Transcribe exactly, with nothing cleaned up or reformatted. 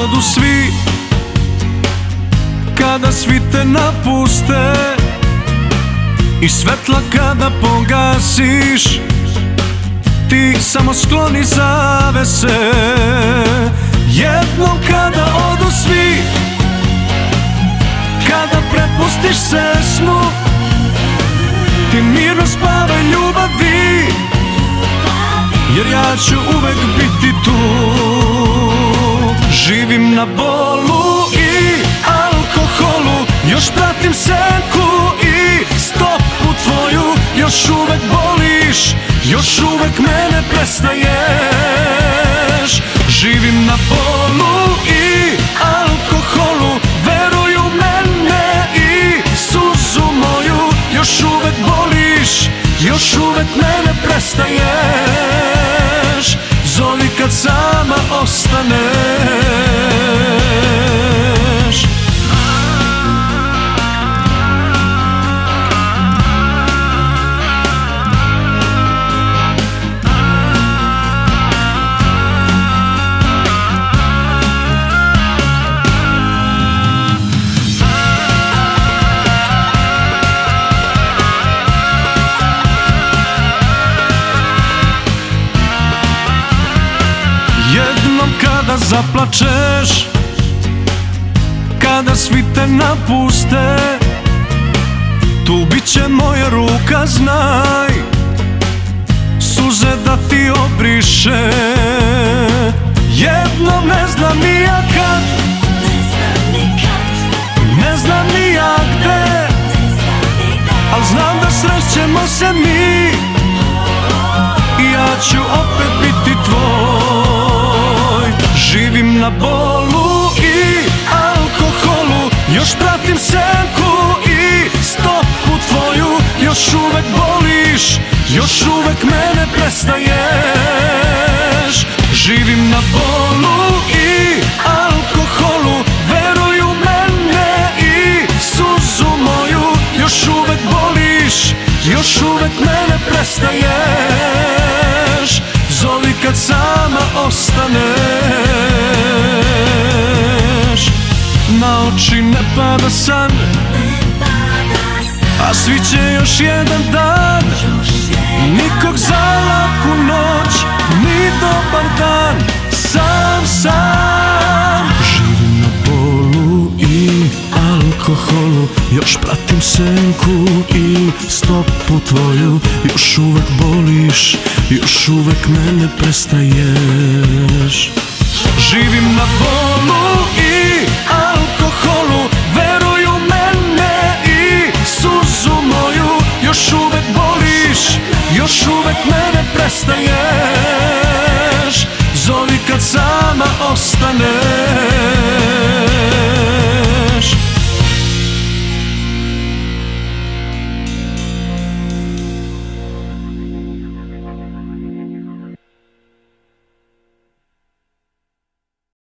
odu svi, kada svi te napuste i svetla kada pogasiš, ti samo skloni zavese. Jednom kada odu svi, kada prepustiš se snu, ti mirno spavaj ljubavi, jer ja ću uvek biti tu. Živim na bolu i alkoholu, još pratim senku i stopu tvoju. Još uvek boliš, još uvek me ne prestaješ. Živim na bolu i alkoholu, veruj u mene i suzu moju. Još uvek boliš, još uvek me ne prestaješ. Zovi kad sama ostaneš. Jednom kada zaplačeš, kada svi te napuste, tu bit će moja ruka, znaj, suze da ti obriše. Jednom ne znam ni ja kad, ne znam ni ja gde, al znam da srećemo se mi i ja ću opet biti tvoj. Živim na bolu i alkoholu, još pratim senku i stopu tvoju. Još uvek boliš, još uvek me ne prestaješ. Živim na bolu i alkoholu, veruj u mene i suzu moju. Još uvek boliš, još uvek me ne prestaješ. Zovi kad sama ostaneš. Na oči ne pada san, a sviće još jedan dan. Nikog za laku noć, ni dobar dan. Sam, sam. Živim na bolu i alkoholu, još pratim senku i stopu tvoju. Još uvek boliš, još uvek me ne prestaješ. Živim na bolu i alkoholu, veruj u mene i suzu moju. Još uvek boliš, još uvek me ne prestaješ. Zovi kad sama ostaneš.